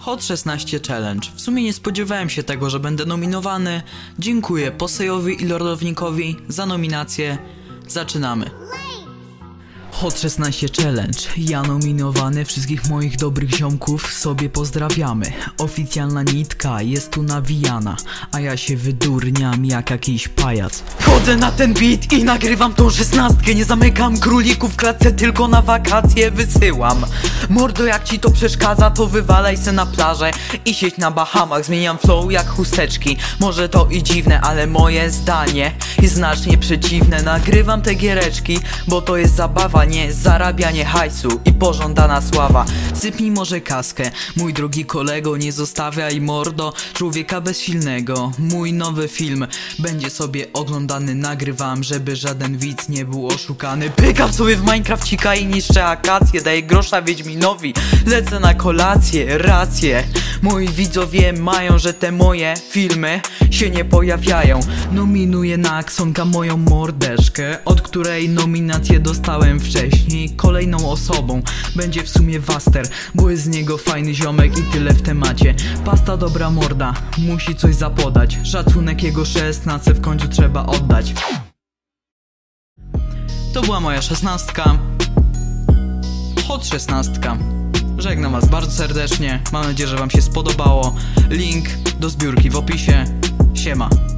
Hot 16 Challenge. W sumie nie spodziewałem się tego, że będę nominowany. Dziękuję Posejowi i Lordownikowi za nominację. Zaczynamy. Hot 16 Challenge. Ja nominowany, wszystkich moich dobrych ziomków sobie pozdrawiamy. Oficjalna nitka jest tu nawijana, a ja się wydurniam jak jakiś pajac. Wchodzę na ten beat i nagrywam tą 16. Nie zamykam królików w klatce, tylko na wakacje wysyłam. Mordo, jak ci to przeszkadza, to wywalaj se na plażę i siedź na Bahamach. Zmieniam flow jak chusteczki. Może to i dziwne, ale moje zdanie jest znacznie przeciwne. Nagrywam te giereczki, bo to jest zabawa, nie zarabianie hajsu i pożądana sława. Sypnij może kaskę, mój drogi kolego, nie zostawiaj mordo człowieka bezsilnego. Mój nowy film będzie sobie oglądany, nagrywam, żeby żaden widz nie był oszukany. Pykam sobie w Minecrafcika i niszczę akacje, daję grosza Wiedźminowi, lecę na kolację, rację. Moi widzowie mają, że te moje filmy się nie pojawiają. Nominuję na Aksonka moją mordeczkę, od której nominację dostałem wcześniej. Kolejną osobą będzie w sumie Waster, bo jest z niego fajny ziomek i tyle w temacie. Pasta dobra morda, musi coś zapodać. Szacunek jego 16 w końcu trzeba oddać. To była moja 16. Hot 16. Żegnam was bardzo serdecznie, mam nadzieję, że wam się spodobało. Link do zbiórki w opisie. Siema.